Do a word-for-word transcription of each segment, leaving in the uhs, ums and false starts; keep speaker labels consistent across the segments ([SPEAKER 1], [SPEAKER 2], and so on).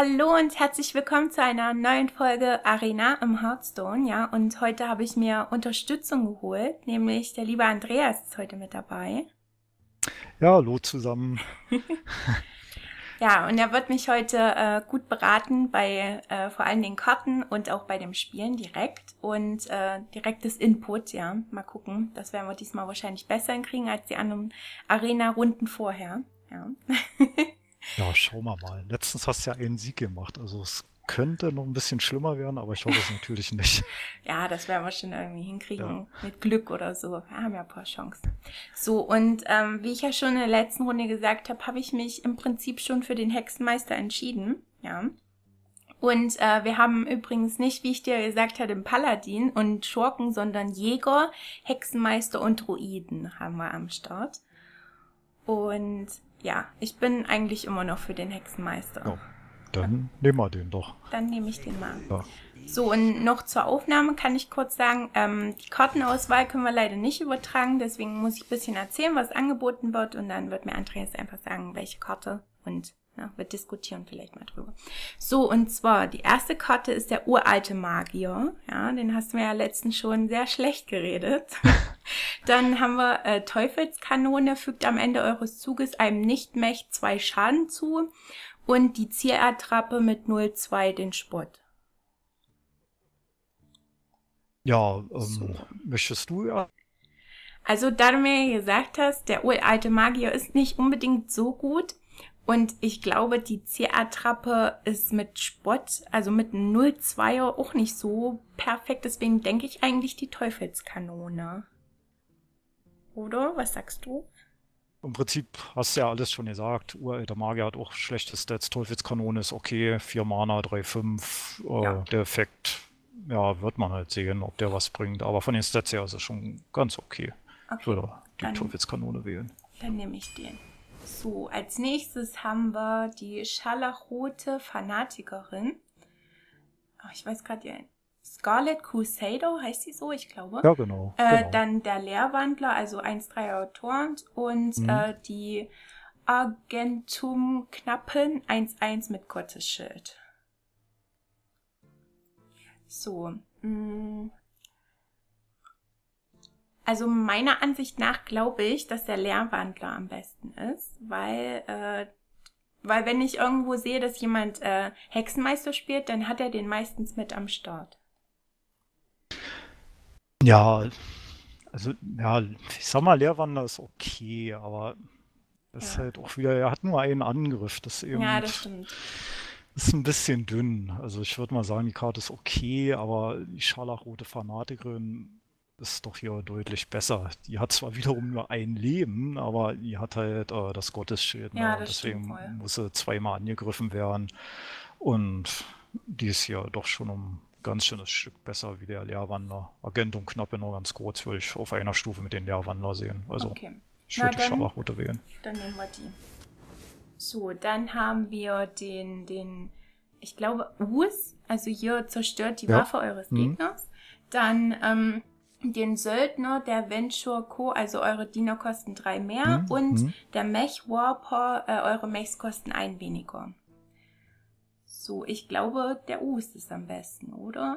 [SPEAKER 1] Hallo und herzlich willkommen zu einer neuen Folge Arena im Hearthstone, ja, und heute habe ich mir Unterstützung geholt, nämlich der liebe Andreas ist heute mit dabei.
[SPEAKER 2] Ja, hallo zusammen.
[SPEAKER 1] Ja, und er wird mich heute äh, gut beraten bei äh, vor allen Dingen Karten und auch bei dem Spielen direkt und äh, direktes Input, ja, mal gucken, das werden wir diesmal wahrscheinlich besser hinkriegen als die anderen Arena-Runden vorher, ja.
[SPEAKER 2] Ja, schauen wir mal. Letztens hast du ja einen Sieg gemacht, also es könnte noch ein bisschen schlimmer werden, aber ich hoffe es natürlich nicht.
[SPEAKER 1] Ja, das werden wir schon irgendwie
[SPEAKER 2] Ja,
[SPEAKER 1] hinkriegen mit Glück oder so. Wir haben ja ein paar Chancen. So, und ähm, wie ich ja schon in der letzten Runde gesagt habe, habe ich mich im Prinzip schon für den Hexenmeister entschieden. Ja. Und äh, wir haben übrigens nicht, wie ich dir gesagt hatte, den Paladin und Schurken, sondern Jäger, Hexenmeister und Druiden haben wir am Start. Und ja, ich bin eigentlich immer noch für den Hexenmeister.
[SPEAKER 2] ja, dann nehmen wir den doch.
[SPEAKER 1] Dann nehme ich den mal.
[SPEAKER 2] Ja,
[SPEAKER 1] So, und noch zur Aufnahme kann ich kurz sagen, ähm, die Kartenauswahl können wir leider nicht übertragen, deswegen muss ich ein bisschen erzählen, was angeboten wird und dann wird mir Andreas einfach sagen, welche Karte und ja, wir diskutieren vielleicht mal drüber. So, und zwar, die erste Karte ist der uralte Magier, ja, den hast du mir ja letztens schon sehr schlecht geredet. Dann haben wir äh, Teufelskanone, fügt am Ende eures Zuges einem Nicht-Mech zwei Schaden zu und die Zierattrappe mit null Komma zwei den Spott.
[SPEAKER 2] ja ähm,
[SPEAKER 1] So.
[SPEAKER 2] möchtest du ja?
[SPEAKER 1] Also, da du mir ja gesagt hast, der uralte Magier ist nicht unbedingt so gut. Und ich glaube, die C A-Trappe ist mit Spott, also mit einem null Komma zweier auch nicht so perfekt. Deswegen denke ich eigentlich die Teufelskanone. Oder? Was sagst du?
[SPEAKER 2] Im Prinzip hast du ja alles schon gesagt. Uralter Magier hat auch schlechte Stats. Teufelskanone ist okay. vier Mana, drei fünf.
[SPEAKER 1] Ja,
[SPEAKER 2] Äh, der Effekt, ja, wird man halt sehen, ob der was bringt. Aber von den Stats her ist es schon ganz okay. Ich
[SPEAKER 1] okay.
[SPEAKER 2] würde die
[SPEAKER 1] Dann,
[SPEAKER 2] Teufelskanone wählen.
[SPEAKER 1] dann nehme ich den. So, als nächstes haben wir die scharlachrote Fanatikerin. Ach, ich weiß gerade ihr Scarlet Crusader heißt sie so, ich glaube.
[SPEAKER 2] Ja, genau,
[SPEAKER 1] Äh,
[SPEAKER 2] genau.
[SPEAKER 1] dann der Lehrwandler, also eins Komma drei Torrent und
[SPEAKER 2] Mhm.
[SPEAKER 1] äh, die Argentum Knappen eins eins mit Gottesschild. So. Mh. Also meiner Ansicht nach glaube ich, dass der Lehrwandler am besten ist, weil äh, weil wenn ich irgendwo sehe, dass jemand äh, Hexenmeister spielt, dann hat er den meistens mit am Start.
[SPEAKER 2] Ja, also, ja, ich sag mal, Leerwander ist okay, aber das ist
[SPEAKER 1] Ja,
[SPEAKER 2] halt auch wieder, er hat nur einen Angriff. Das ist
[SPEAKER 1] ja,
[SPEAKER 2] eben,
[SPEAKER 1] das stimmt.
[SPEAKER 2] ist ein bisschen dünn. Also ich würde mal sagen, die Karte ist okay, aber die scharlachrote Fanatikerin ist doch hier deutlich besser. Die hat zwar wiederum nur ein Leben, aber die hat halt äh, das Gottesschild, ne?
[SPEAKER 1] Ja,
[SPEAKER 2] Und
[SPEAKER 1] das stimmt
[SPEAKER 2] deswegen
[SPEAKER 1] wohl.
[SPEAKER 2] muss sie zweimal angegriffen werden. Und die ist hier doch schon um ein ganz schönes Stück besser wie der Leerwander. Agent und Knappe nur ganz kurz würde ich auf einer Stufe mit den Leerwander sehen. Also
[SPEAKER 1] Okay.
[SPEAKER 2] ich
[SPEAKER 1] Na
[SPEAKER 2] würde die
[SPEAKER 1] dann,
[SPEAKER 2] Scharlachrote wählen.
[SPEAKER 1] dann nehmen wir die. So, dann haben wir den, den, ich glaube, Us, also hier zerstört die
[SPEAKER 2] Ja.
[SPEAKER 1] Waffe eures
[SPEAKER 2] Mhm.
[SPEAKER 1] Gegners. Dann ähm, den Söldner, der Venture Co., also eure Diener kosten drei mehr.
[SPEAKER 2] Mhm.
[SPEAKER 1] Und
[SPEAKER 2] Mhm.
[SPEAKER 1] der Mech Warper, äh, eure Mechs kosten ein weniger. So, ich glaube, der Us ist am besten, oder?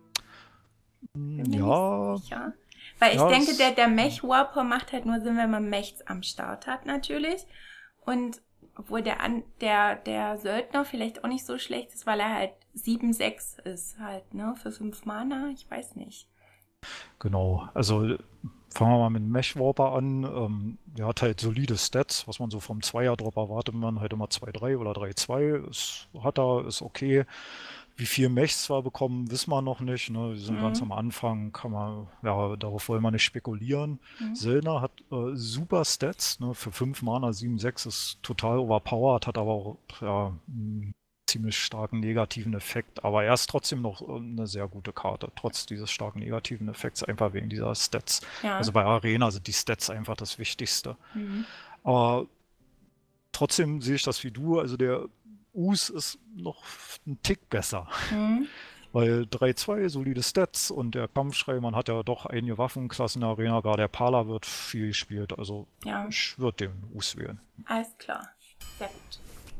[SPEAKER 1] Bin mir nicht
[SPEAKER 2] Ja,
[SPEAKER 1] sicher. Weil ich
[SPEAKER 2] ja,
[SPEAKER 1] denke, der,
[SPEAKER 2] es,
[SPEAKER 1] der Mech-Warper macht halt nur Sinn, wenn man Mechs am Start hat, natürlich. Und obwohl der, An der, der Söldner vielleicht auch nicht so schlecht ist, weil er halt sieben sechs ist halt, ne? Für fünf Mana, ich weiß nicht.
[SPEAKER 2] genau. Also fangen wir mal mit dem Mech-Warper an. Ähm, der hat halt solide Stats, was man so vom Zweier-Drop erwartet, man halt immer zwei drei oder drei zwei. Ist, hat er, ist okay. Wie viel Mechs zwar bekommen, wissen wir noch nicht. Ne? Die sind ganz
[SPEAKER 1] Hm,
[SPEAKER 2] am Anfang, kann man, ja, darauf wollen wir nicht spekulieren.
[SPEAKER 1] hm.
[SPEAKER 2] Söldner hat äh, super Stats, ne? Für fünf Mana sieben sechs ist total overpowered, hat aber auch ja, einen ziemlich starken negativen Effekt. Aber er ist trotzdem noch äh, eine sehr gute Karte, trotz dieses starken negativen Effekts, einfach wegen dieser Stats.
[SPEAKER 1] Ja.
[SPEAKER 2] Also bei Arena sind die Stats einfach das Wichtigste.
[SPEAKER 1] Hm.
[SPEAKER 2] Aber trotzdem sehe ich das wie du, also der Us ist noch ein Tick besser.
[SPEAKER 1] Hm.
[SPEAKER 2] Weil drei zwei, solide Stats und der Kampfschrei, man hat ja doch einige Waffenklassen in der Arena, gerade der Pala wird viel gespielt, also
[SPEAKER 1] Ja,
[SPEAKER 2] ich würde den Us wählen.
[SPEAKER 1] alles klar. Sehr gut.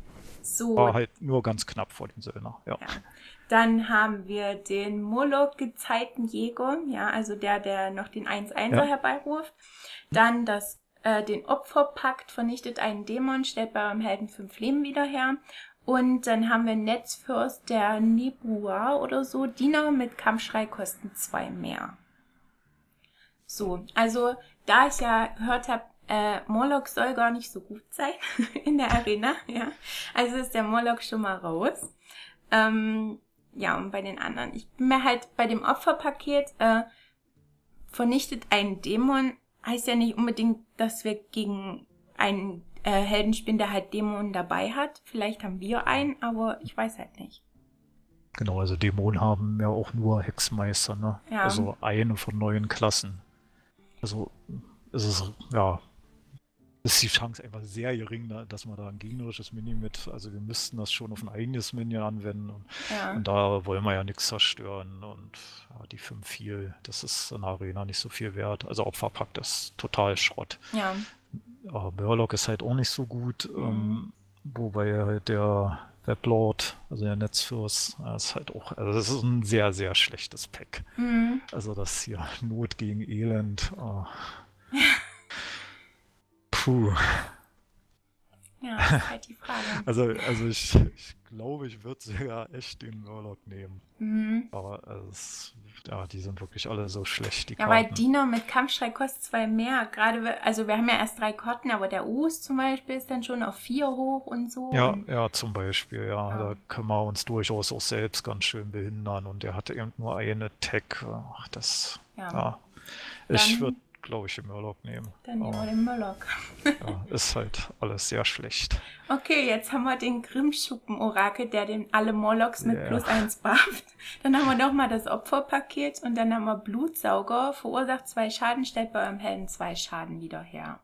[SPEAKER 1] So,
[SPEAKER 2] War halt nur ganz knapp vor dem Söldner, ja.
[SPEAKER 1] ja. Dann haben wir den Moloch-Gezeitenjäger, ja, also der, der noch den eins eins er
[SPEAKER 2] Ja.
[SPEAKER 1] herbeiruft. Dann das, äh, den Opferpakt vernichtet einen Dämon, stellt bei eurem Helden fünf Leben wieder her. Und dann haben wir Netzfürst, der Nebua oder so, Diener mit Kampfschrei kosten zwei mehr. So, also da ich ja gehört habe, äh, Moloch soll gar nicht so gut sein in der Arena, ja. Also ist der Moloch schon mal raus. Ähm, ja, und bei den anderen, ich bin mir halt bei dem Opferpaket, äh, vernichtet einen Dämon, heißt ja nicht unbedingt, dass wir gegen einen äh, Helden spielen, der halt Dämonen dabei hat. Vielleicht haben wir einen, aber ich weiß halt nicht.
[SPEAKER 2] Genau, also Dämonen haben ja auch nur Hexenmeister, ne?
[SPEAKER 1] Ja.
[SPEAKER 2] Also eine von neun Klassen. Also es ist, ja, ist die Chance einfach sehr gering, ne, dass man da ein gegnerisches Mini mit, also wir müssten das schon auf ein eigenes Minion anwenden und,
[SPEAKER 1] Ja.
[SPEAKER 2] und da wollen wir ja nichts zerstören und ja, die fünf viel, das ist in der Arena nicht so viel wert. Also Opferpakt ist total Schrott.
[SPEAKER 1] Ja.
[SPEAKER 2] Aber Murloc ist halt auch nicht so gut, mhm. ähm, wobei halt der Weblord, also der Netzfürst, ist halt auch, also das ist ein sehr, sehr schlechtes Pack.
[SPEAKER 1] Mhm.
[SPEAKER 2] Also das hier Not gegen Elend. Oh. Puh.
[SPEAKER 1] Ja, das ist halt die Frage.
[SPEAKER 2] Also, also ich, ich glaube, ich würde sogar echt den Murloc nehmen.
[SPEAKER 1] Mhm.
[SPEAKER 2] Aber es, ja, die sind wirklich alle so schlecht, die
[SPEAKER 1] Ja,
[SPEAKER 2] Karten.
[SPEAKER 1] weil Diener mit Kampfschrei kostet zwei mehr. Gerade, also wir haben ja erst drei Karten, aber der Us zum Beispiel ist dann schon auf vier hoch und so.
[SPEAKER 2] Ja,
[SPEAKER 1] und
[SPEAKER 2] ja, zum Beispiel, ja.
[SPEAKER 1] Ja.
[SPEAKER 2] Da können wir uns durchaus auch selbst ganz schön behindern. Und er hatte eben nur eine Tech. Ach, das,
[SPEAKER 1] Ja.
[SPEAKER 2] ja. Ich
[SPEAKER 1] Dann-
[SPEAKER 2] würde, glaube ich, den Murloc nehmen.
[SPEAKER 1] Dann nehmen wir
[SPEAKER 2] Aber,
[SPEAKER 1] den Moloch.
[SPEAKER 2] ja, ist halt alles sehr schlecht.
[SPEAKER 1] Okay, jetzt haben wir den Grimmschuppen-Orakel, der den alle Molochs mit
[SPEAKER 2] Ja.
[SPEAKER 1] plus eins bufft. Dann haben wir nochmal das Opferpaket und dann haben wir Blutsauger, verursacht zwei Schaden, stellt bei eurem Helden zwei Schaden wieder her.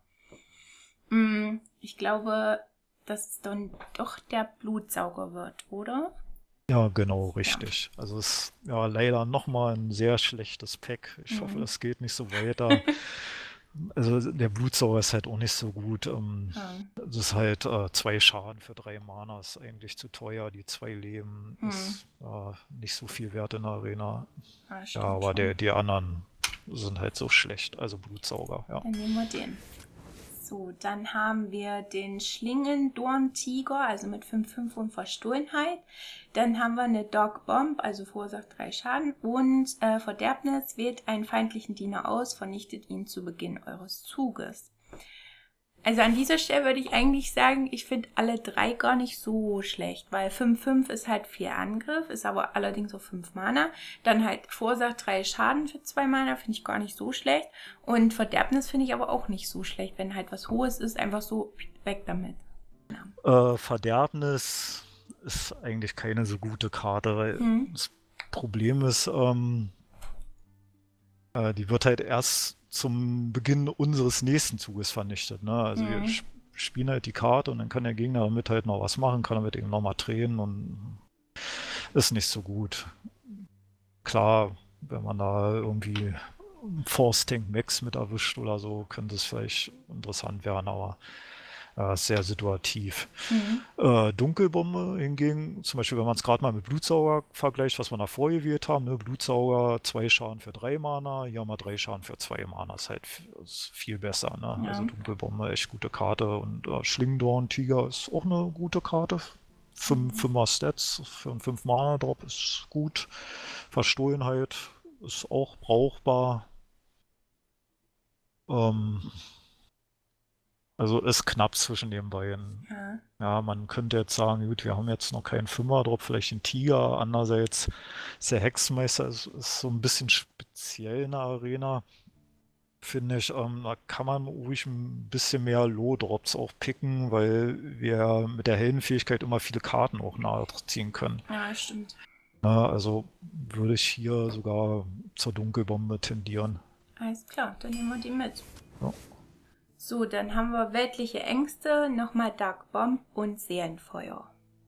[SPEAKER 1] Hm, ich glaube, dass es dann doch der Blutsauger wird, oder?
[SPEAKER 2] Ja, genau, richtig. Also es ist ja leider nochmal ein sehr schlechtes Pack. Ich hoffe,
[SPEAKER 1] Mhm.
[SPEAKER 2] das geht nicht so weiter. Also der Blutsauger ist halt auch nicht so gut. Ähm,
[SPEAKER 1] Ja.
[SPEAKER 2] Es ist halt äh, zwei Schaden für drei Mana, ist eigentlich zu teuer. Die zwei Leben
[SPEAKER 1] Hm.
[SPEAKER 2] ist äh, nicht so viel wert in der Arena.
[SPEAKER 1] Ah,
[SPEAKER 2] Ja,
[SPEAKER 1] stimmt
[SPEAKER 2] aber
[SPEAKER 1] schon.
[SPEAKER 2] der, die anderen sind halt so schlecht. Also Blutsauger, ja.
[SPEAKER 1] Dann nehmen wir den. So, dann haben wir den Schlingendorn-Tiger, also mit fünf fünf und Verstohlenheit. Dann haben wir eine Dog Bomb, also verursacht drei Schaden. Und äh, Verderbnis, wählt einen feindlichen Diener aus, vernichtet ihn zu Beginn eures Zuges. Also an dieser Stelle würde ich eigentlich sagen, ich finde alle drei gar nicht so schlecht, weil fünf fünf ist halt vier Angriff, ist aber allerdings auch fünf Mana. Dann halt verursacht drei Schaden für zwei Mana, finde ich gar nicht so schlecht. Und Verderbnis finde ich aber auch nicht so schlecht, wenn halt was Hohes ist, einfach so weg damit.
[SPEAKER 2] Äh, Verderbnis ist eigentlich keine so gute Karte, weil
[SPEAKER 1] Hm.
[SPEAKER 2] das Problem ist, ähm, äh, die wird halt erst zum Beginn unseres nächsten Zuges vernichtet. Ne? Also
[SPEAKER 1] Mhm.
[SPEAKER 2] wir sp- spielen halt die Karte und dann kann der Gegner damit halt noch was machen, kann damit eben nochmal drehen und ist nicht so gut. Klar, wenn man da irgendwie Force Tank Max mit erwischt oder so, könnte es vielleicht interessant werden, aber äh, sehr situativ.
[SPEAKER 1] Mhm.
[SPEAKER 2] Äh, Dunkelbombe hingegen, zum Beispiel, wenn man es gerade mal mit Blutsauger vergleicht, was wir davor gewählt haben, ne? Blutsauger, zwei Schaden für drei Mana, hier haben wir drei Schaden für zwei Mana, ist halt f- ist viel besser. Ne?
[SPEAKER 1] Ja.
[SPEAKER 2] Also Dunkelbombe, echt gute Karte und äh, Schlingdorn Tiger ist auch eine gute Karte. Fünf, Fünfer Stats für einen fünf Mana Drop ist gut. Verstohlenheit ist auch brauchbar. Ähm, also ist knapp zwischen den beiden.
[SPEAKER 1] Ja.
[SPEAKER 2] Ja, man könnte jetzt sagen, gut, wir haben jetzt noch keinen Fünfer drauf, vielleicht einen Tiger. Andererseits ist der Hexenmeister ist, ist so ein bisschen speziell in der Arena, finde ich. Ähm, da kann man ruhig ein bisschen mehr Low-Drops auch picken, weil wir mit der Heldenfähigkeit immer viele Karten auch nachziehen können.
[SPEAKER 1] Ja, stimmt.
[SPEAKER 2] Na, also würde ich hier sogar zur Dunkelbombe tendieren.
[SPEAKER 1] Alles klar, dann nehmen wir die mit.
[SPEAKER 2] Ja.
[SPEAKER 1] So, dann haben wir weltliche Ängste, nochmal Dark Bomb und Seelenfeuer.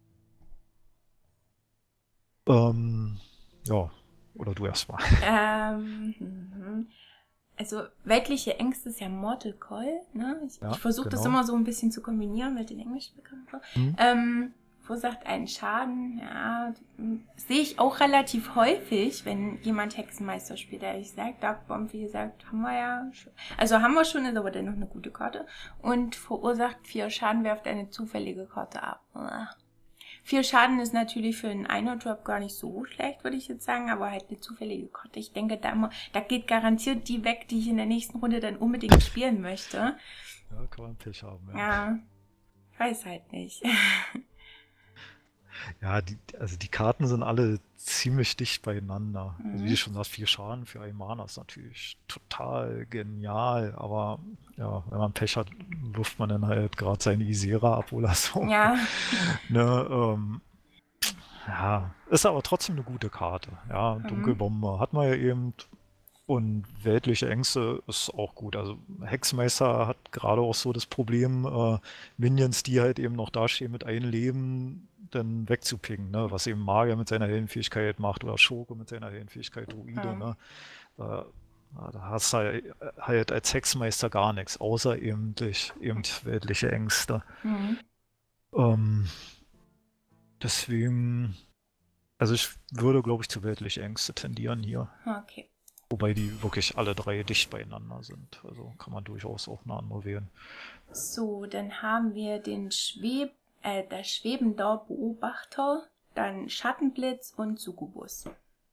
[SPEAKER 2] Ähm, ja, oder du erstmal.
[SPEAKER 1] Ähm, mhm. Also weltliche Ängste ist ja Mortal Call, ne? Ich,
[SPEAKER 2] Ja,
[SPEAKER 1] ich versuche das
[SPEAKER 2] genau.
[SPEAKER 1] immer so ein bisschen zu kombinieren mit den englischen Begriffen.
[SPEAKER 2] Hm.
[SPEAKER 1] Ähm, verursacht einen Schaden. Ja, sehe ich auch relativ häufig, wenn jemand Hexenmeister spielt. Ehrlich gesagt, Dark Bomb, wie gesagt, haben wir ja schon. Also haben wir schon, ist aber dennoch eine gute Karte. Und verursacht vier Schaden, werft eine zufällige Karte ab. Uah. Vier Schaden ist natürlich für einen Einer-Drop gar nicht so schlecht, würde ich jetzt sagen, aber halt eine zufällige Karte. Ich denke, da, immer, da geht garantiert die weg, die ich in der nächsten Runde dann unbedingt spielen möchte.
[SPEAKER 2] Ja, kann man Pech haben, ja.
[SPEAKER 1] Ja, ich weiß halt nicht.
[SPEAKER 2] Ja, die, also die Karten sind alle ziemlich dicht beieinander.
[SPEAKER 1] Mhm.
[SPEAKER 2] Also wie du schon sagst, vier Schaden für einen Mana ist natürlich total genial, aber ja, wenn man Pech hat, wirft man dann halt gerade seine Isera ab oder so.
[SPEAKER 1] Ja.
[SPEAKER 2] Ne, ähm, ja, ist aber trotzdem eine gute Karte. Ja,
[SPEAKER 1] Mhm.
[SPEAKER 2] Dunkelbombe hat man ja eben. Und weltliche Ängste ist auch gut. Also Hexenmeister hat gerade auch so das Problem, äh, Minions, die halt eben noch dastehen mit einem Leben, dann wegzupingen, ne? Was eben Magier mit seiner Heldenfähigkeit macht oder Schurke mit seiner Heldenfähigkeit, Druide,
[SPEAKER 1] Mhm.
[SPEAKER 2] ne? Da, da hast du halt, halt als Hexenmeister gar nichts, außer eben durch eben weltliche Ängste.
[SPEAKER 1] Mhm.
[SPEAKER 2] Ähm, deswegen, also ich würde, glaube ich, zu weltliche Ängste tendieren hier.
[SPEAKER 1] Okay.
[SPEAKER 2] Wobei die wirklich alle drei dicht beieinander sind. Also kann man durchaus auch eine andere wählen.
[SPEAKER 1] So, dann haben wir den Schweb, äh, der schwebende Beobachter, dann Schattenblitz und Succubus.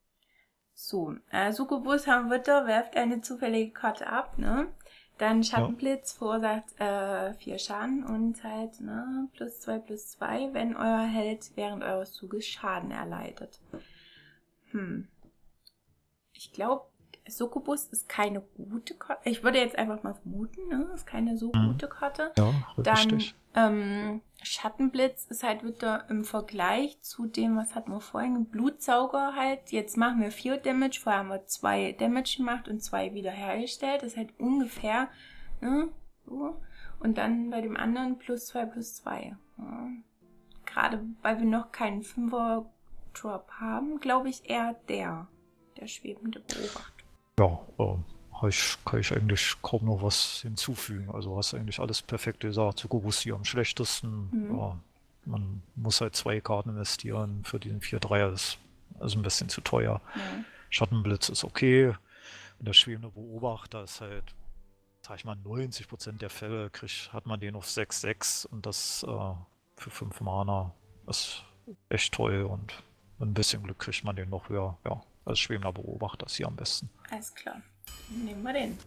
[SPEAKER 1] So, äh, Succubus haben wir da, werft eine zufällige Karte ab, ne? Dann Schattenblitz verursacht äh, vier Schaden und halt, ne, plus zwei, plus zwei, wenn euer Held während eures Zuges Schaden erleidet. Hm. Ich glaube, Succubus ist keine gute Karte. Ich würde jetzt einfach mal vermuten, ne? Ist keine so
[SPEAKER 2] Mhm.
[SPEAKER 1] gute Karte.
[SPEAKER 2] Ja,
[SPEAKER 1] Dann
[SPEAKER 2] richtig.
[SPEAKER 1] ähm, Schattenblitz ist halt wieder im Vergleich zu dem, was hatten wir vorhin, Blutsauger halt. Jetzt machen wir vier Damage, vorher haben wir zwei Damage gemacht und zwei wiederhergestellt. Das ist halt ungefähr, ne? So. Und dann bei dem anderen plus zwei, plus zwei. Ja. Gerade weil wir noch keinen Fünfer-Drop haben, glaube ich eher der, der schwebende Beobachter.
[SPEAKER 2] Ja, ähm, hab ich, kann ich eigentlich kaum noch was hinzufügen. Also hast eigentlich alles perfekt gesagt. Succubus hier am schlechtesten.
[SPEAKER 1] Mhm.
[SPEAKER 2] Ja, man muss halt zwei Karten investieren für diesen vier Dreier. Das ist ein bisschen zu teuer.
[SPEAKER 1] Ja.
[SPEAKER 2] Schattenblitz ist okay. Und der schwebende Beobachter ist halt, sag ich mal, neunzig Prozent der Fälle krieg, hat man den auf sechs sechs und das äh, für fünf Mana ist echt toll und mit ein bisschen Glück kriegt man den noch höher. Ja, als schwebender Beobachter ist hier am besten.
[SPEAKER 1] Alles klar. Nehmen wir den.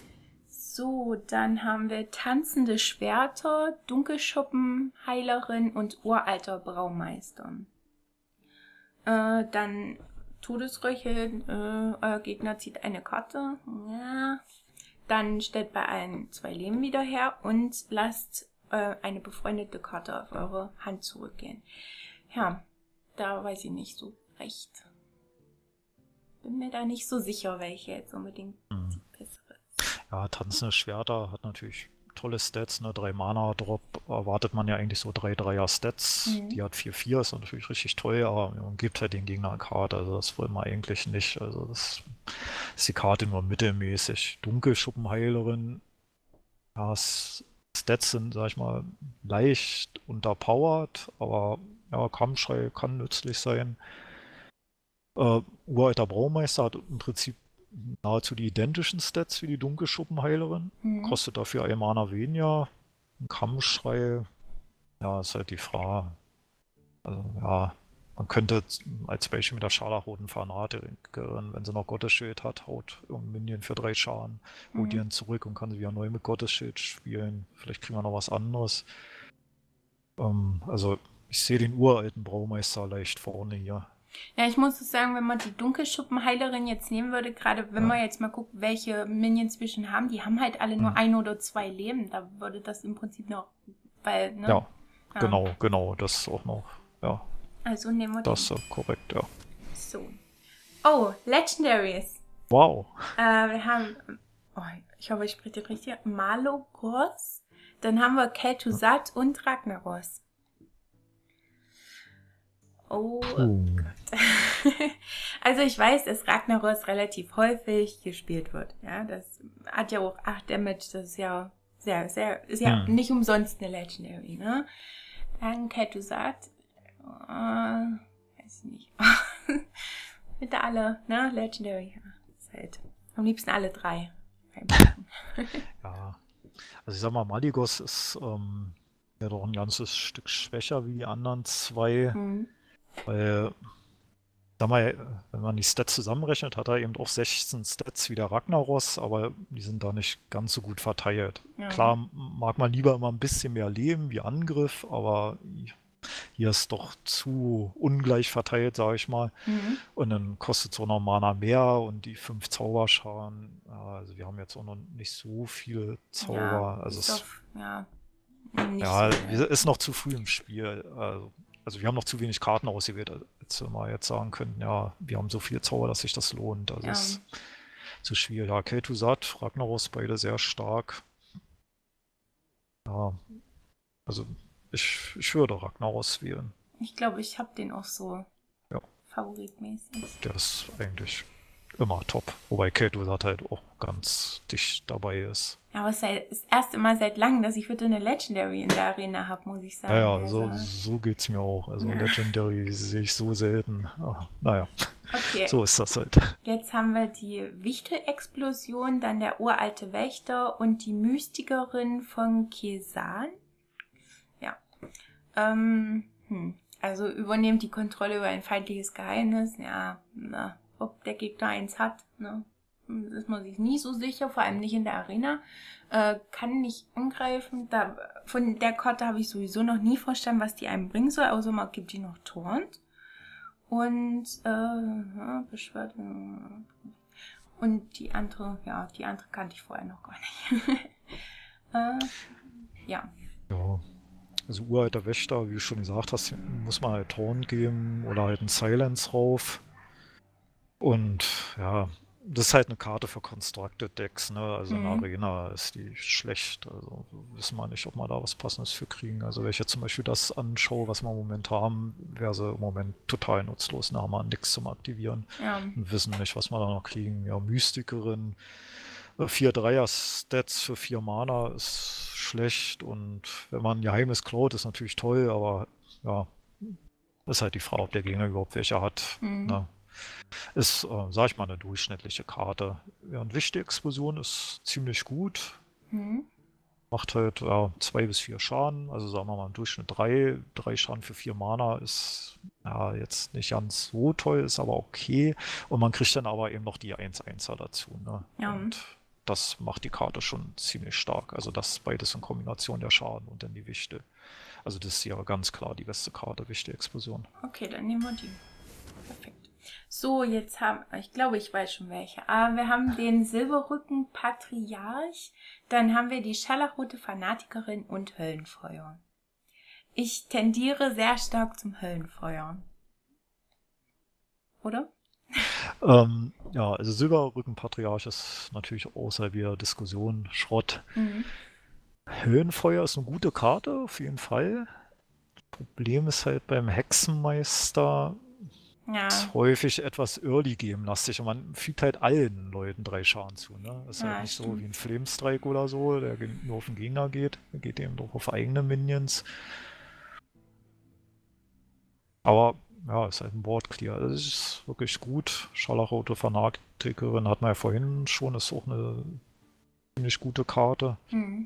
[SPEAKER 1] So, dann haben wir tanzende Schwerter, Dunkelschuppen, Heilerin und uralter Braumeister. Äh, dann Todesröche, äh, euer Gegner zieht eine Karte. Ja. Dann stellt bei allen zwei Leben wieder her und lasst äh, eine befreundete Karte auf eure Hand zurückgehen. Ja, da weiß ich nicht so recht. Bin mir da nicht so sicher, welche jetzt unbedingt
[SPEAKER 2] Mhm.
[SPEAKER 1] die bessere ist.
[SPEAKER 2] Ja, tanzende Schwerter hat natürlich tolle Stats, ne? drei Mana Drop erwartet man ja eigentlich so drei Dreier Stats.
[SPEAKER 1] Mhm.
[SPEAKER 2] Die hat vier vier, ist natürlich richtig toll, aber man gibt halt den Gegner eine Karte, also das wollen wir eigentlich nicht. Also das ist die Karte nur mittelmäßig. Dunkelschuppenheilerin, ja, S- Stats sind, sag ich mal, leicht unterpowered, aber ja, Kampfschrei kann nützlich sein. Äh, uralter Braumeister hat im Prinzip nahezu die identischen Stats wie die Dunkelschuppenheilerin.
[SPEAKER 1] Mhm.
[SPEAKER 2] Kostet dafür ein Mana weniger. Ein Kampfschrei, ja, ist halt die Frage. Also, ja, man könnte als Beispiel mit der scharlachroten Fanatikerin, wenn sie noch Gottesschild hat, haut irgendein Minion für drei Schaden, holt
[SPEAKER 1] Mhm.
[SPEAKER 2] die dann zurück und kann sie wieder neu mit Gottesschild spielen. Vielleicht kriegen wir noch was anderes. Ähm, also, ich sehe den uralten Braumeister leicht vorne hier.
[SPEAKER 1] Ja, ich muss sagen, wenn man die Dunkelschuppenheilerin jetzt nehmen würde, gerade wenn
[SPEAKER 2] Ja.
[SPEAKER 1] man jetzt mal guckt, welche Minions wir schon haben, die haben halt alle nur
[SPEAKER 2] Hm.
[SPEAKER 1] ein oder zwei Leben. Da würde das im Prinzip noch, weil, ne?
[SPEAKER 2] Ja,
[SPEAKER 1] Ja.
[SPEAKER 2] genau, genau, das auch noch. Ja,
[SPEAKER 1] Also nehmen wir
[SPEAKER 2] das ist korrekt, ja.
[SPEAKER 1] den. So. Oh, Legendaries.
[SPEAKER 2] Wow.
[SPEAKER 1] Äh, wir haben, oh, ich hoffe, ich spreche das richtig, Malogos. Dann haben wir Kel'Thuzad und Ragnaros. Oh
[SPEAKER 2] Puh.
[SPEAKER 1] Gott. Also ich weiß, dass Ragnaros relativ häufig gespielt wird. Ja, das hat ja auch acht Damage. Das ist ja sehr, sehr, ist ja
[SPEAKER 2] Hm.
[SPEAKER 1] nicht umsonst eine Legendary, ne? Dann Kel'Thuzad. äh, weiß ich nicht. Bitte alle, ne? Legendary. Ja, ist halt am liebsten alle drei.
[SPEAKER 2] Ja, also ich sag mal, Malygos ist ähm, ja doch ein ganzes Stück schwächer wie die anderen zwei,
[SPEAKER 1] Mhm.
[SPEAKER 2] weil, sag mal, wenn man die Stats zusammenrechnet, hat er eben auch sechzehn Stats wie der Ragnaros, aber die sind da nicht ganz so gut verteilt.
[SPEAKER 1] Ja.
[SPEAKER 2] Klar mag man lieber immer ein bisschen mehr Leben wie Angriff, aber hier ist doch zu ungleich verteilt, sage ich mal.
[SPEAKER 1] Mhm.
[SPEAKER 2] Und dann kostet es auch noch Mana mehr und die fünf Zauberscharen. Ja, also wir haben jetzt auch noch nicht so viele Zauber.
[SPEAKER 1] Ja,
[SPEAKER 2] also
[SPEAKER 1] ist
[SPEAKER 2] es
[SPEAKER 1] doch, ja, nicht
[SPEAKER 2] ja,
[SPEAKER 1] so.
[SPEAKER 2] wir- ist noch zu früh im Spiel. Also, also wir haben noch zu wenig Karten ausgewählt, als wir mal jetzt sagen können, ja, wir haben so viele Zauber, dass sich das lohnt. Also
[SPEAKER 1] Ja.
[SPEAKER 2] es ist zu schwierig. Ja, Kel'Thuzad, Ragnaros, beide sehr stark. Ja, also ich, ich würde Ragnaros wählen.
[SPEAKER 1] Ich glaube, ich habe den auch so
[SPEAKER 2] Ja.
[SPEAKER 1] favoritmäßig.
[SPEAKER 2] Der ist eigentlich immer top. Wobei Kel'Thuzad halt auch ganz dicht dabei ist.
[SPEAKER 1] Ja, aber es ist das erste Mal seit langem, dass ich wieder eine Legendary in der Arena habe, muss ich sagen.
[SPEAKER 2] Naja,
[SPEAKER 1] Also,
[SPEAKER 2] so, so geht's mir auch. Also Legendary sehe ich so selten. Ah, naja,
[SPEAKER 1] okay,
[SPEAKER 2] so ist das halt.
[SPEAKER 1] jetzt haben wir die Wichtel-Explosion, dann der uralte Wächter und die Mystikerin von Kesan. Ja. Ähm, hm. Also übernimmt die Kontrolle über ein feindliches Geheimnis. Ja, na, ob der Gegner eins hat, ne? Ist man sich nie so sicher, vor allem nicht in der Arena. Äh, kann nicht angreifen. Da, von der Karte habe ich sowieso noch nie verstanden, was die einem bringen soll, außer man gibt die noch Taunt. Und äh, beschwert. Und die andere, ja, die andere kannte ich vorher noch gar nicht. äh, ja.
[SPEAKER 2] Ja, also uralter Wächter, wie du schon gesagt hast, muss man halt Taunt geben oder halt ein Silence rauf. Und ja, das ist halt eine Karte für Constructed Decks, ne? Also in der
[SPEAKER 1] Mhm.
[SPEAKER 2] Arena ist die schlecht. Also wissen wir nicht, ob wir da was Passendes für kriegen. Also wenn ich jetzt zum Beispiel das anschaue, was wir im Moment haben, wäre sie im Moment total nutzlos. Da haben wir nichts zum Aktivieren
[SPEAKER 1] Ja.
[SPEAKER 2] und wissen nicht, was wir da noch kriegen. Ja, Mystikerin, vier Dreier-Stats für vier Mana ist schlecht und wenn man ein Geheimes klaut, ist natürlich toll, aber ja, ist halt die Frage, ob der Gegner überhaupt welche hat.
[SPEAKER 1] Mhm.
[SPEAKER 2] Ne? Ist, äh, sag ich mal, eine durchschnittliche Karte. Ja, und Wichte-Explosion ist ziemlich gut.
[SPEAKER 1] Mhm.
[SPEAKER 2] Macht halt ja, zwei bis vier Schaden. Also sagen wir mal im Durchschnitt drei. Drei Schaden für vier Mana ist ja jetzt nicht ganz so toll, ist aber okay. Und man kriegt dann aber eben noch die eins eins er dazu. Ne?
[SPEAKER 1] Ja.
[SPEAKER 2] Und das macht die Karte schon ziemlich stark. Also das beides in Kombination, der Schaden und dann die Wichte. Also das ist ja ganz klar die beste Karte, Wichte-Explosion.
[SPEAKER 1] Okay, dann nehmen wir die. Perfekt. So, jetzt haben, ich glaube, ich weiß schon welche. Aber wir haben den Silberrücken Patriarch, dann haben wir die Scharlachrote Fanatikerin und Höllenfeuer. Ich tendiere sehr stark zum Höllenfeuer. Oder?
[SPEAKER 2] Ähm, ja, also Silberrücken-Patriarch ist natürlich außerhalb jeder Diskussion Schrott.
[SPEAKER 1] Mhm.
[SPEAKER 2] Höhenfeuer ist eine gute Karte, auf jeden Fall. Problem ist halt beim Hexenmeister
[SPEAKER 1] Ja.
[SPEAKER 2] ist häufig etwas Early-Game-lastig und man fügt halt allen Leuten drei Schaden zu. Ne? Ist halt
[SPEAKER 1] Ja,
[SPEAKER 2] nicht so
[SPEAKER 1] stimmt.
[SPEAKER 2] wie ein Flamestrike oder so, der ge- nur auf den Gegner geht. Der geht eben doch auf eigene Minions. Aber ja, ist halt ein Board-Clear. Das ist wirklich gut. Scharlachrote Fanatikerin hat man ja vorhin schon, ist auch eine ziemlich gute Karte.
[SPEAKER 1] Mhm.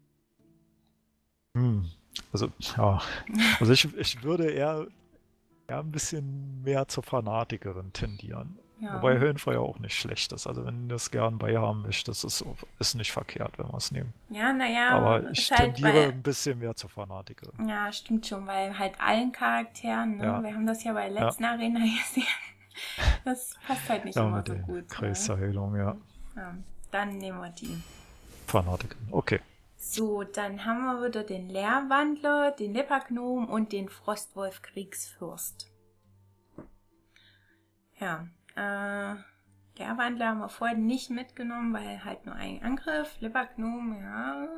[SPEAKER 2] Hm. Also, ja. Also ich, ich würde eher, eher ein bisschen mehr zur Fanatikerin tendieren.
[SPEAKER 1] Ja.
[SPEAKER 2] Wobei Höllenfeuer auch nicht schlecht ist. Also wenn du das gern bei haben möchtest, ist ist nicht verkehrt, wenn wir es nehmen.
[SPEAKER 1] Ja, naja,
[SPEAKER 2] Aber ich
[SPEAKER 1] ist halt,
[SPEAKER 2] tendiere
[SPEAKER 1] weil,
[SPEAKER 2] ein bisschen mehr zur Fanatikerin.
[SPEAKER 1] ja, stimmt schon, weil halt allen Charakteren, ne?
[SPEAKER 2] Ja.
[SPEAKER 1] Wir haben das ja bei der
[SPEAKER 2] Ja.
[SPEAKER 1] letzten Arena gesehen. Das passt halt nicht
[SPEAKER 2] Ja,
[SPEAKER 1] immer
[SPEAKER 2] mit
[SPEAKER 1] so
[SPEAKER 2] der
[SPEAKER 1] gut. Ne?
[SPEAKER 2] Kreisheilung, ja.
[SPEAKER 1] Ja, dann nehmen wir die.
[SPEAKER 2] Fanatikerin, okay.
[SPEAKER 1] So, dann haben wir wieder den Leerwandler, den Lepagnom und den Frostwolf Kriegsfürst. Ja, äh, Leerwandler haben wir vorher nicht mitgenommen, weil halt nur ein Angriff. Lepagnom, ja,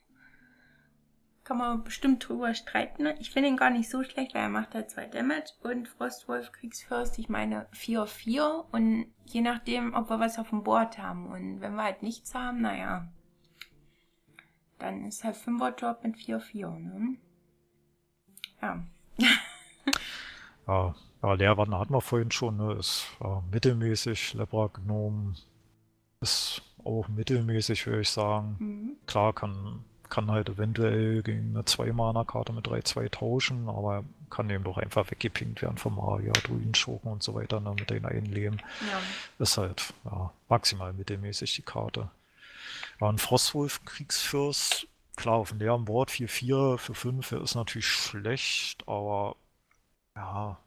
[SPEAKER 1] kann man bestimmt drüber streiten. Ich finde ihn gar nicht so schlecht, weil er macht halt zwei Damage. Und Frostwolf Kriegsfürst, ich meine vier vier. Und je nachdem, ob wir was auf dem Board haben. Und wenn wir halt nichts haben, naja, dann ist halt fünfer Drop mit vier vier, ne? Ja.
[SPEAKER 2] Ja, ja, Leerwander hatten wir vorhin schon, ne? Ist ja, mittelmäßig. Lepra Gnome ist auch mittelmäßig, würde ich sagen.
[SPEAKER 1] Mhm.
[SPEAKER 2] Klar, kann, kann halt eventuell gegen eine zwei Mana Karte mit drei zwei tauschen, aber kann eben doch einfach weggepinkt werden vom Magier, Druidenschurken und so weiter, ne, mit den einen Leben.
[SPEAKER 1] Ja.
[SPEAKER 2] Ist halt ja, maximal mittelmäßig die Karte. Ja, ein Frostwolf Kriegsfürst, klar, auf dem leeren Board vier vier für fünf ist natürlich schlecht, aber ja,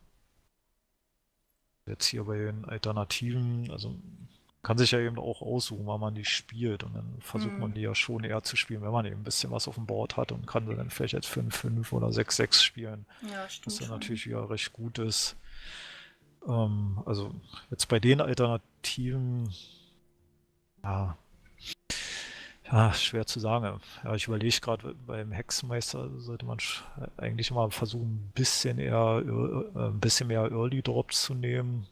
[SPEAKER 2] jetzt hier bei den Alternativen, also kann sich ja eben auch aussuchen, wann man die spielt. Und dann versucht man
[SPEAKER 1] Mhm.
[SPEAKER 2] die ja schon eher zu spielen, wenn man eben ein bisschen was auf dem Board hat und kann sie dann vielleicht jetzt fünf fünf oder sechs sechs spielen.
[SPEAKER 1] Ja,
[SPEAKER 2] Was
[SPEAKER 1] stimmt
[SPEAKER 2] dann
[SPEAKER 1] schon.
[SPEAKER 2] natürlich wieder recht gut ist. Ähm, also jetzt bei den Alternativen, ja, ja, schwer zu sagen. Ja, ich überlege gerade, beim Hexenmeister sollte man eigentlich immer versuchen, ein bisschen eher, äh, ein bisschen mehr Early Drops zu nehmen.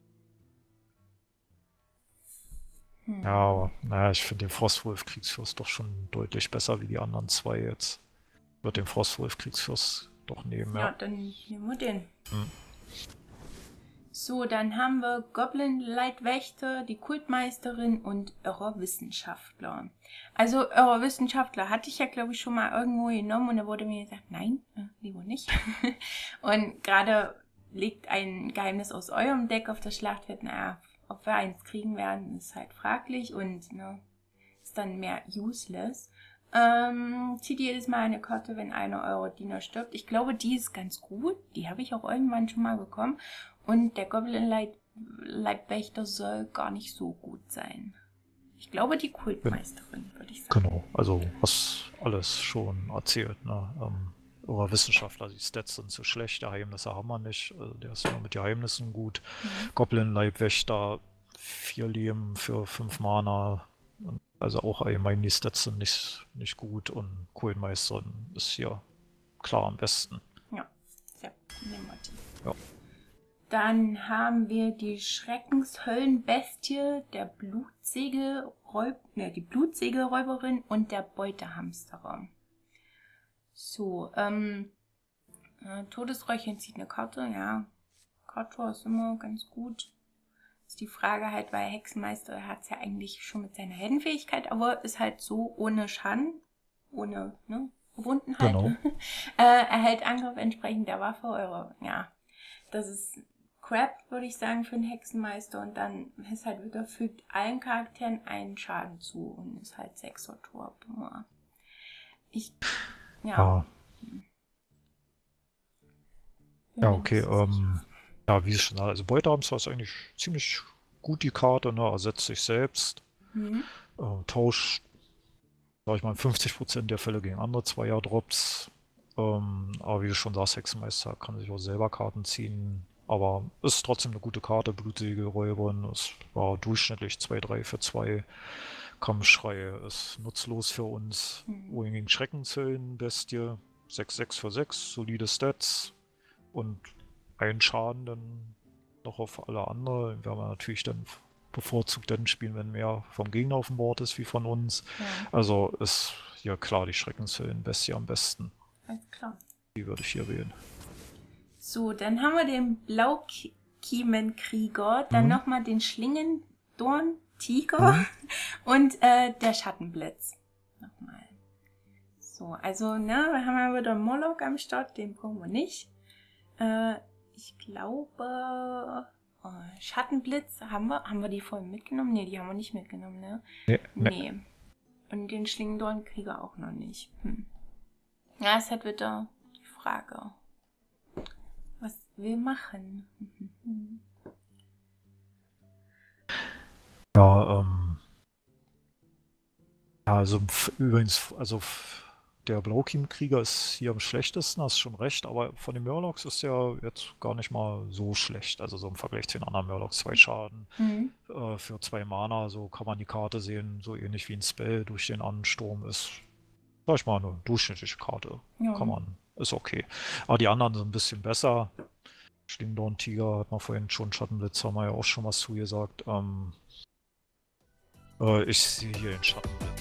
[SPEAKER 2] Ja,
[SPEAKER 1] Hm.
[SPEAKER 2] aber naja, ich finde den Frostwolf Kriegsfürst doch schon deutlich besser wie die anderen zwei jetzt. Ich würde den Frostwolf Kriegsfürst doch nehmen,
[SPEAKER 1] Ja,
[SPEAKER 2] ja.
[SPEAKER 1] dann nehmen wir den.
[SPEAKER 2] Hm.
[SPEAKER 1] So, dann haben wir Goblin-Leitwächter, die Kultmeisterin und Irrer-Wissenschaftler. Also Irrer-Wissenschaftler hatte ich ja, glaube ich, schon mal irgendwo genommen und da wurde mir gesagt, nein, äh, lieber nicht. Und gerade liegt ein Geheimnis aus eurem Deck auf der Schlachtfeld. Naja, ob wir eins kriegen werden, ist halt fraglich und ne, ist dann mehr useless. Ähm, zieht jedes Mal eine Karte, wenn einer eurer Diener stirbt. Ich glaube, die ist ganz gut. Die habe ich auch irgendwann schon mal bekommen. Und der Goblin-Leibwächter soll gar nicht so gut sein. Ich glaube, die Kultmeisterin, würde ich sagen.
[SPEAKER 2] Genau, also hast alles schon erzählt, ne? Ähm, oder Wissenschaftler, die Stats sind zu schlecht, Geheimnisse haben wir nicht. Also der ist nur mit Geheimnissen gut.
[SPEAKER 1] Mhm.
[SPEAKER 2] Goblin-Leibwächter, vier Leben für fünf Mana. Also auch allgemein die Stats sind nicht, nicht gut und Kohlenmeister ist hier klar am besten.
[SPEAKER 1] Ja, sehr gut. Nehmen wir die.
[SPEAKER 2] Ja.
[SPEAKER 1] Dann haben wir die Schreckenshöllenbestie, der Blutsegelräub, ne, die Blutsegelräuberin und der Beutehamsterer. So, ähm, äh, Todesräuchchen zieht eine Karte, ja. Kotor ist immer ganz gut. Ist die Frage halt, weil Hexenmeister hat es ja eigentlich schon mit seiner Heldenfähigkeit, aber ist halt so ohne Schaden, ohne ne, Verbundenheit.
[SPEAKER 2] Genau.
[SPEAKER 1] äh, erhält Angriff entsprechend der Waffe eure, ja. Das ist Crap, würde ich sagen, für einen Hexenmeister. Und dann ist halt wieder, fügt allen Charakteren einen Schaden zu und ist halt sechser Tor. Ich, ja.
[SPEAKER 2] Ja,
[SPEAKER 1] Bin
[SPEAKER 2] ja
[SPEAKER 1] mir
[SPEAKER 2] okay.
[SPEAKER 1] nicht so sicher.
[SPEAKER 2] Ähm, ja, wie es schon also Beutehamster ist eigentlich ziemlich gut die Karte, ne? Ersetzt sich selbst.
[SPEAKER 1] Mhm.
[SPEAKER 2] Äh, tauscht, sag ich mal, in fünfzig Prozent der Fälle gegen andere Zweier-Drops. Ähm, aber wie du schon sagst, Hexenmeister kann sich auch selber Karten ziehen. Aber ist trotzdem eine gute Karte. Blutsegelräuberin ist war durchschnittlich zwei drei für zwei. Kampfschrei ist nutzlos für uns.
[SPEAKER 1] Mhm.
[SPEAKER 2] Wohingegen Schreckenshöllen, Bestie, sechs sechs für sechs, solide Stats und ein Schaden dann noch auf alle anderen. Wir haben natürlich dann bevorzugt dann spielen, wenn mehr vom Gegner auf dem Board ist wie von uns.
[SPEAKER 1] Ja,
[SPEAKER 2] Also ist hier klar die Schreckenshöllen Bestie am besten.
[SPEAKER 1] alles klar.
[SPEAKER 2] Die würde ich hier wählen.
[SPEAKER 1] So, dann haben wir den Blaukiemenkrieger, dann
[SPEAKER 2] Mhm.
[SPEAKER 1] nochmal den Schlingendorn-Tiger
[SPEAKER 2] Mhm.
[SPEAKER 1] und äh, der Schattenblitz. Nochmal. So, also, ne, wir haben ja wieder einen Moloch am Start, den brauchen wir nicht. Äh, ich glaube, oh, Schattenblitz haben wir, haben wir die vorhin mitgenommen? Ne, die haben wir nicht mitgenommen, ne?
[SPEAKER 2] Nee, nee.
[SPEAKER 1] Nee. Und den Schlingendornkrieger auch noch nicht. Hm. Ja, ist halt wieder die Frage, was wir machen.
[SPEAKER 2] Ja, ähm. Ja, also f- übrigens, also f- der Blaukim-Krieger ist hier am schlechtesten, hast schon recht, aber von den Murlocs ist der jetzt gar nicht mal so schlecht. Also so im Vergleich zu den anderen Murlocs zwei Schaden
[SPEAKER 1] Mhm.
[SPEAKER 2] äh, für zwei Mana, so kann man die Karte sehen, so ähnlich wie ein Spell durch den Ansturm ist, sag ich mal, eine durchschnittliche Karte.
[SPEAKER 1] Ja.
[SPEAKER 2] Kann man, ist okay. Aber die anderen sind ein bisschen besser. Schlingendorn-Tiger hat man vorhin schon, Schattenblitz haben wir ja auch schon was zugesagt. Ähm, äh, ich sehe hier den Schattenblitz.